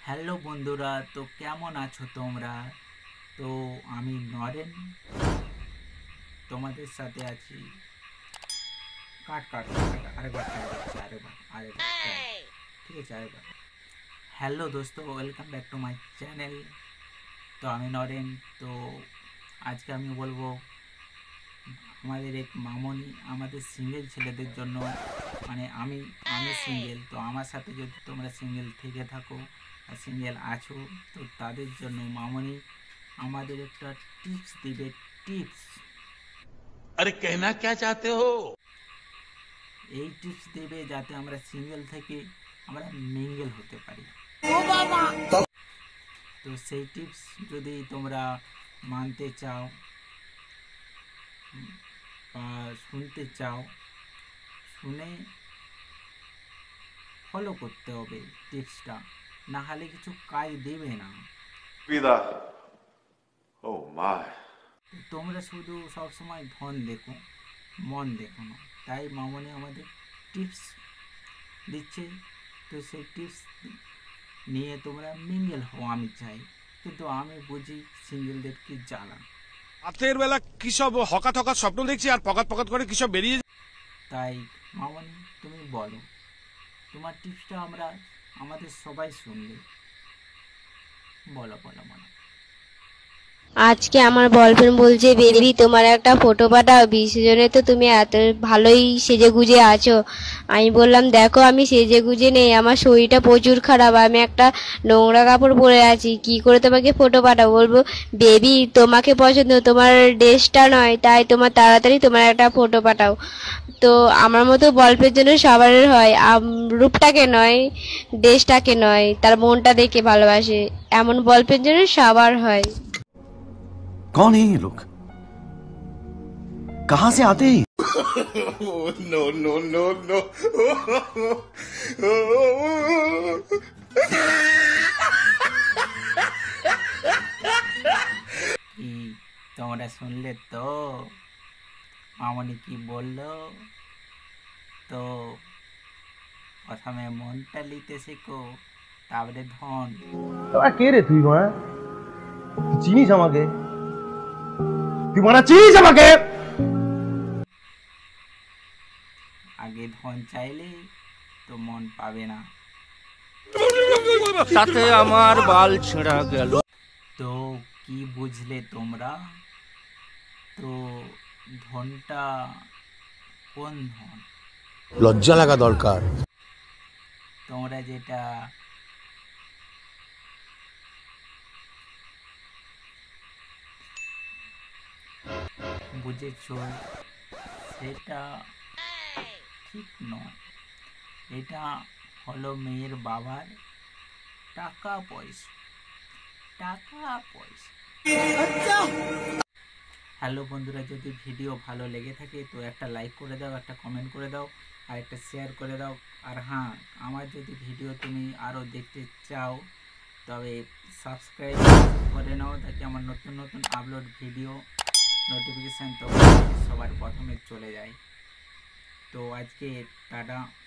Hello বন্ধুরা, তো কেমন আছো তোমরা? তো আমি নরেন তোমাদের সাথে আছি। কাট কাট কাট, আরেকবার ট্রাই করছি, আরেকবার ঠিক আছে, আরেকবার। হ্যালো দোস্ত, welcome back to my channel. তো আমি নরেন। তো আজকে আমি বলবো আমাদের এক মামনি আমাদের সিঙ্গেল ছেলেদের জন্য, মানে আমি সিঙ্গেল, তো আমার সাথে যদি তোমরা সিঙ্গেল থেকে থাকো আর সিঙ্গেল আছো, তো তাদের জন্য মামনি আমাদের একটা টিপস দিবে। টিপস, अरे कहना क्या चाहते हो? এই টিপস দেবে যাতে আমরা সিঙ্গেল থেকে আমরা মিঙ্গেল হতে পারি। তো সেই টিপস যদি তোমরা মানতে চাও বা শুনতে চাও, শুনে ফলো করতে হবে টিপসটা, না হলে কিছু কাজ দেবে না। তোমরা শুধু সবসময় ধন দেখো, মন দেখো না। তাই মামনি আমাদের টিপস দিচ্ছে। তো সেই টিপস নিয়ে তোমরা মিঙ্গেল হও আমি চাই, কিন্তু আমি বুঝি সিঙ্গেলদের কি জ্বালা। রাতের বেলা কি সব হকাত হকাত স্বপ্ন দেখছি আর পকাত পকাত করে কি সব বেরিয়ে। তাই মামনি তুমি বলো, তোমার টিপসটা আমাদের সবাই শুনবে। বলো বলো বলো। আজকে আমার বয়ফ্রেন্ড বলছে, বেবি তোমার একটা ফটো পাঠাও, বিসর্জনে তো তুমি এত ভালোই সেজে গুজে আছো। আমি বললাম, দেখো আমি সেজে গুজে নেই, আমার শরীরটা প্রচুর খারাপ, আমি একটা নোংরা কাপড় পরে আছি, কি করে তোমাকে ফটো পাঠাবো? বলবো, বেবি তোমাকে পছন্দ, তোমার ড্রেসটা নয়, তাই তোমার তাড়াতাড়ি তোমার একটা ফটো পাঠাও। তো আমার মতো গল্পের জন্য সবার হয়, রূপটাকে নয়, ড্রেসটাকে নয়, তার মনটা দেখে ভালোবাসে, এমন গল্পের জন্য সবার হয়। कौन है ये लोग? कहां से आते हैं? No no no no. কি তোমরা শুনলে তো মামনি কি বললো? তো প্রথমে মনটা নিতে শেখো, তারপরে ধন। তোরা কে রে তুই? মারা চিনিস আমাকে? তুই মারা চিনিস আমাকে? আগে ধন চাইলে তো মন পাবে না। তাতে আমার বাল ছেঁড়া গেল। তো কি বুঝলে তোমরা? তো ধনটা কোন ধন? লজ্জা লাগা দরকার। তোমরা যেটা বুঝেছো সেটা ঠিক নয়। এটা হলো মেয়ের বাবার টাকা পয়সা। হ্যালো বন্ধুরা, যদি ভিডিও ভালো লেগে থাকে তো একটা লাইক করে দাও, একটা কমেন্ট করে দাও, আর একটা শেয়ার করে দাও। আর হ্যাঁ, আমার যদি ভিডিও তুমি আরও দেখতে চাও তবে সাবস্ক্রাইব করে নাও, তাকে আমার নতুন নতুন আপলোড ভিডিও নোটিফিকেশান তো সবার প্রথমে চলে যায়। তো আজকে টাটা।